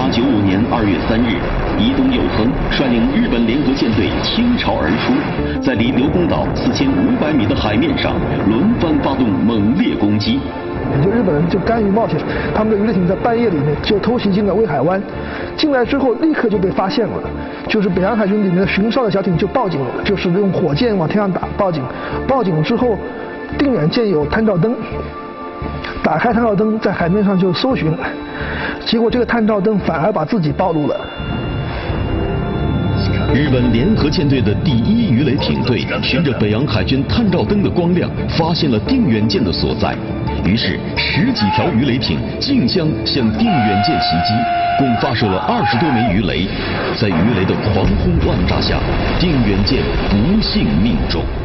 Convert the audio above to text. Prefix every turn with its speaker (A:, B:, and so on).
A: 1895年2月3日，伊东佑亨率领日本联合舰队倾巢而出，在离刘公岛4500米的海面上轮番发动猛烈攻击。
B: 就日本人就甘于冒险，他们的鱼雷艇在半夜里面就偷袭进了威海湾，进来之后立刻就被发现了，就是北洋海军里面的巡哨的小艇就报警了，就是用火箭往天上打报警，报警之后定远舰有探照灯，打开探照灯在海面上就搜寻，结果这个探照灯反而把自己暴露了。
A: 日本联合舰队的第1鱼雷艇队循着北洋海军探照灯的光亮，发现了定远舰的所在。于是10几条鱼雷艇竞相向定远舰袭击，共发射了20多枚鱼雷。在鱼雷的狂轰乱炸下，定远舰不幸命中。